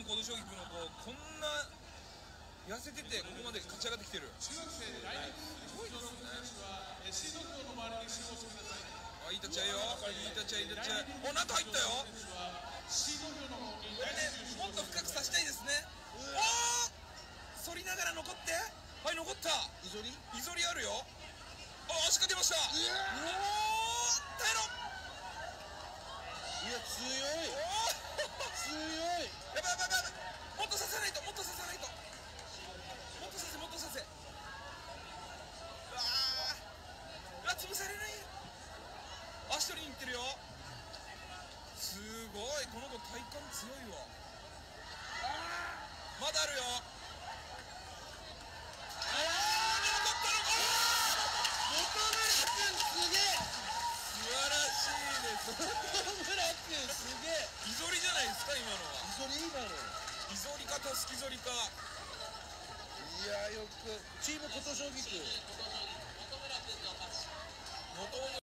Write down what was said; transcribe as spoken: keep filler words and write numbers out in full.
小将棋君のこうこんな痩せててここまで勝ち上がってきてる。 中学生大人気すごいですね。シード場の周りに集合してください。 あ、いい立ち合いよ、いい立ち合い、いい立ち合い。お、中入ったよ。 シード場の方にこれね、もっと深くさしたいですね。おお、反りながら残って、はい、残った。 いぞりいぞりあるよ。あ、足が出ました。うおー、耐えろ。 いや強い強い。 やばいやばいやばい、もっとさせないと、もっとさせないと、もっとさせ、もっとさせ。うわー、うわ、潰されないよ。足取りにいってるよ。すごい、この子体幹強いわ。まだあるよ。あー、残ったのか。 本村君すげえ。 素晴らしいです。 本村君すげえ。 いぞりじゃないですか今のは。 いぞり今の。 いぞりかたすきぞりか。 いやよくチーム琴将棋区。 元々